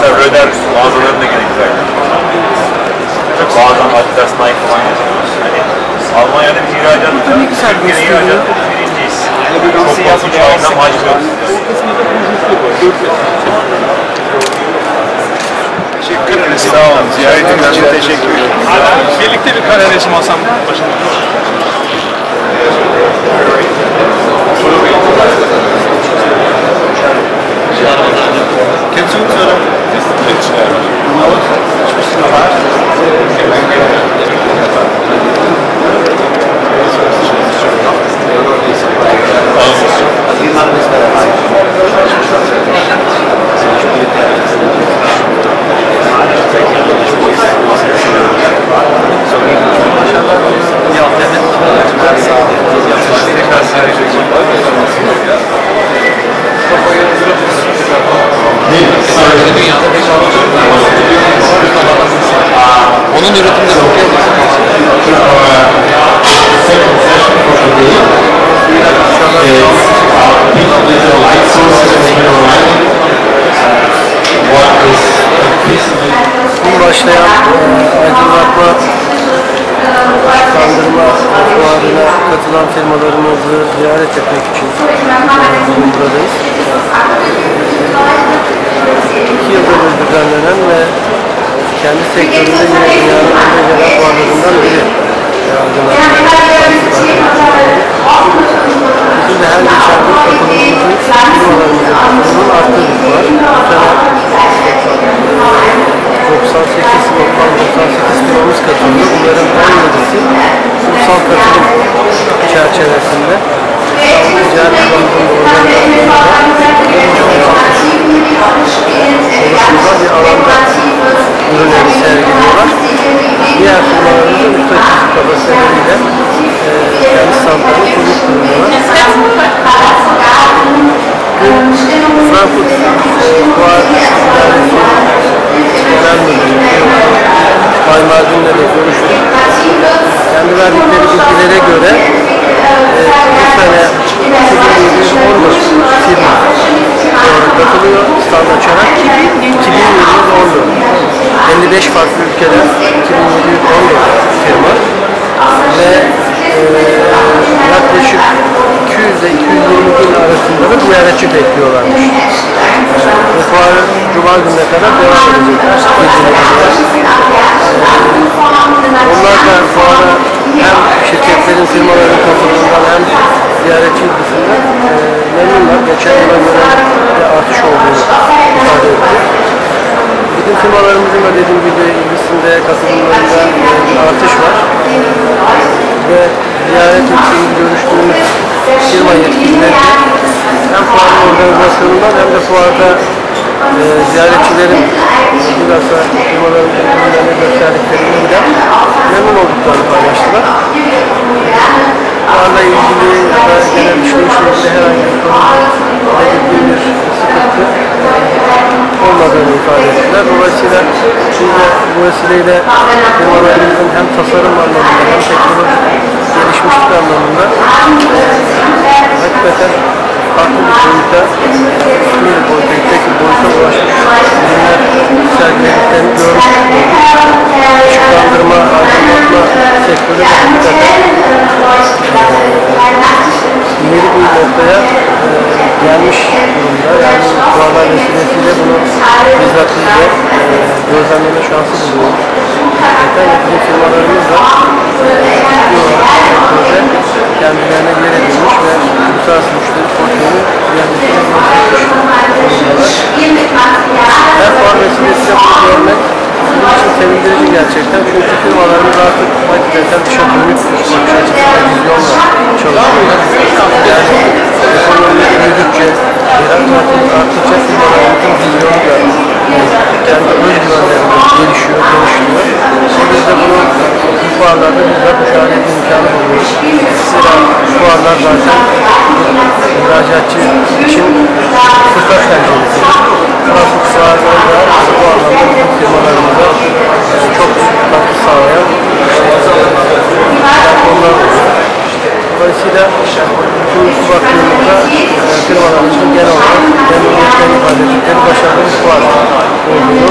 mesela Röder mağazaların da gene güzel. Bazen Adidas, Nike falan yazıyoruz. Hani Almanya'da biz ihracatı Türkiye'de ihracatta birinciyiz. Çok fazla uçağından harcıyoruz. Teşekkür ederiz. Sağ olun. Ziyaretinden çok teşekkür ederim. Birlikte bir kare resim alsam başında. Kennst du uns oder? Onun üretiminde başlayan aydınlatma, kandırma fuarına katılan firmalarımızı ziyaret etmek için bugün buradayız. 2 yılda bir düzenlenen ve kendi sektöründe yine dünyanın önde gelen fuarlarından biri. Bizim de her geçen gün katılımımızın firmalarımızın katılımının arttığı bir fuar. Bu sene 98 firmamız katıldı. Bunların 17'si ulusal katılım çerçevesinde İstanbul Ticaret Bankası'nın oluşumda bir alanda ürünleri sergiliyorlar. Diğer firmalarımızın müstakil kapasiteleriyle kendi standlarını kurmuş bulunuyorlar. Frankfurt Fuar İdaresi Genel Müdürü Bay Mardin'le de görüştük. Kendi verdikleri bilgilere göre bu sene 2714 firma katılıyor stand açarak. 2714 55 farklı ülkeden 2714 firma ve yaklaşık 200 ile 220 bin arasında da ziyaretçi bekliyorlarmış. Bu fuarı Cuma gününe kadar devam edecekler. Onlar da fuara hem şirketlerin, firmaların katılımından hem ziyaretçi ilgisinden memnunlar. Geçen yıla göre bir artış olduğunu ifade etti. Bizim firmalarımızın da dediğim gibi ilgisinde, katılımlarında bir artış var. Ve ziyaret ettiğimiz, görüştüğümüz firma yetkilileri hem fuarın organizasyonundan hem de fuarda ziyaretçilerin bilhassa firmaların ürünlerine gösterdiklerinden memnun olduklarını paylaştılar. Fuarla ilgili ya da genel işleyişle ilgili herhangi bir konuda bir sıkıntı olmadığını ifade ettiler. Dolayısıyla biz de bu vesileyle firmalarımızın hem tasarım anlamında hem teknolojik gelişmişlik anlamında hakikaten farklı bir boyuta, bir boyuta, yüksek bir boyuta ulaşmış ürünler sergilediklerini görmüş olduk. Işıklandırma, aydınlatma sektörü hakikaten ileri bir noktaya gelmiş durumda. Yani fuarlar vesilesiyle bunu bizzat biz de gözlemleme şansı buluyoruz. Hakikaten yapıcı firmalarımız da kendilerine yer edilmiş ve uluslararası müşteri portföyü yerleştirmek durumdalar. Her fuar vesilesiyle bunu görmek bizim için sevindirici gerçekten. Çünkü firmalarımız artık hakikaten dışa dönük bakış açısıyla vizyonla çalışıyorlar. Yani ekonomi büyüdükçe, ihracatımız arttıkça firmalarımızın vizyonu da kendi özgüvenlerinde gelişiyor, genişliyor. Biz de bunu bu fuarlarda bizzat müşahede etme imkanı buluyoruz. Zira fuarlar zaten ihracatçı için fırsat penceresidir. Frankfurt fuarlarında bu anlamda bizim firmalarımıza çok katkı sağlayan platformlar oluyor. Dolayısıyla bu baktığımızda firmalarımızın genel olarak memnuniyetlerini ifade ettikleri başarılı bir fuar. olduğunu